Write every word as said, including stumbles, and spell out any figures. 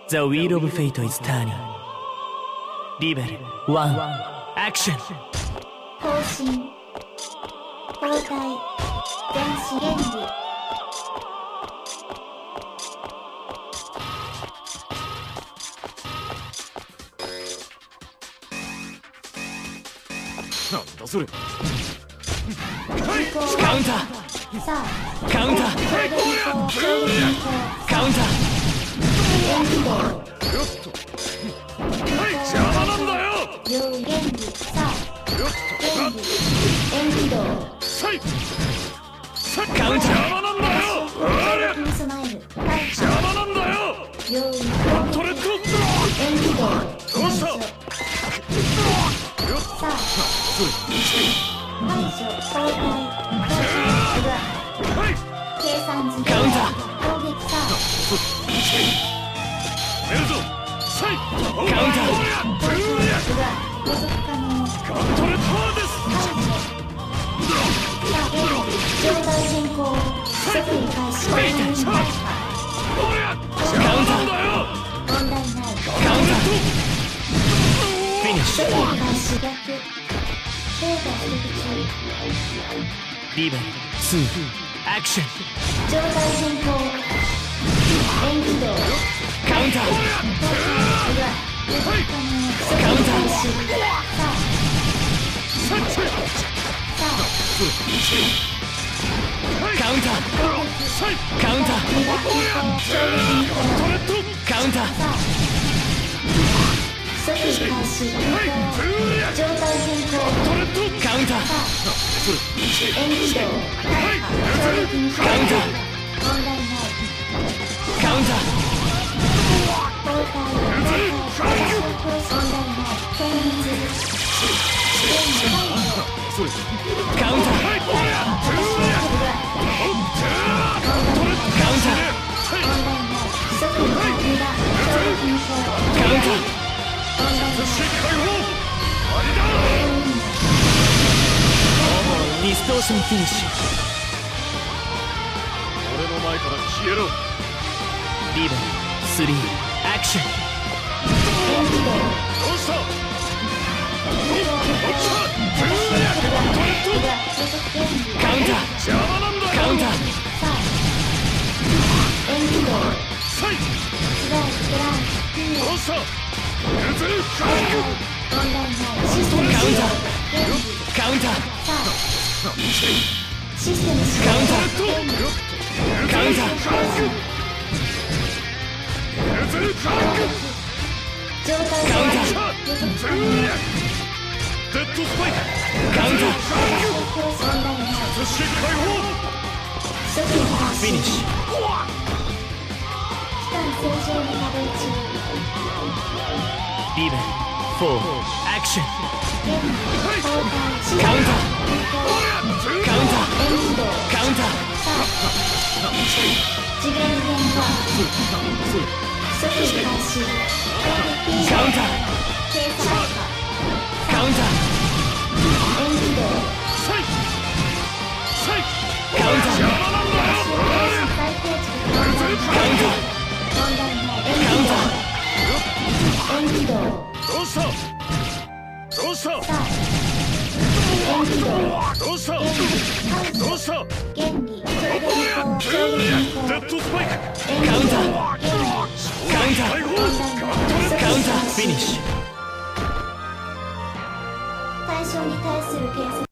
The wheel of fate is turning. Level one. Action. 更新交代電子原理なんだそれ。 カウンター。 さあカウンター。カウンター。 よっと。はい、邪魔なんだよ。 用意原理さあよっ原理円軌道さい。さい。 カウンター。 邪魔なんだよ。あれ。 に備える回避邪魔なんだよ。 用意トレッド。 円軌道どうした。よっ。 さあ排除交代はい。 計算時カウンター。 攻撃さあやるぞ。さい。 カウンター。 予測可能ガントレットです。 さあ原理状態変更即位開始ベイター。 おりゃ。邪魔なんだよ。 問題ないカウンター。フィニッシュ。 即位開始逆データ取得中リベルツー。アクション。 状態変更円軌道カウンター。 予測可能即カウンター。 位開始さあさっち。 さあカウンター。 さい。 カウンター。 無駄変更衝撃変更トレッド。 カウンター。 さあ即位開始状態変更トレッド。 カウンター。 さあ円軌道大破衝撃にカウンター。 問題ないカウンター。 交代交代問題ない検閲現在それ。 カウンター。 はい。おりゃ。 問題ないカウンター。 問題ない即位無駄衝撃にカウンター。 問題ない解放。ありだ。 ディストーションフィニッシュ。 俺の前から消えろ。 リベルスリー。アクション。 円軌道どうした。 トレッド予測原理カウンター。 邪魔なんだよ。 カウンター。 さあ円軌道さい。 スライスライどうした。譲る。 問題ないシステムカウンター。 原理カウンター。 さあシステム使用カウンター。 原理カウンター。 譲る。 状態カウンター。 予測可能デッドスパイク。 カウンター。 問題ない寿司解放。 即位開始フィニッシュ。 期間正常に稼働中リベルフォー。アクション。 原理交代システムカウンター。 変更カウンター。 円軌道カウンター。 さあ次元変化即位開始攻撃カウンター。 計算カウンター。 円軌道さい。さい。 カウンター。 邪魔なんだよ。 再構築問題ないカウンター。 問題ないカウンター。 円軌道どうした。どうした。 さあ円軌道どうした。 原理どうした。 原理それで移行衝撃移行デッドスパイク。 カウンター。 原理カウンター。 解放。 問題ないカウンター。フィニッシュ。 対象に対する計測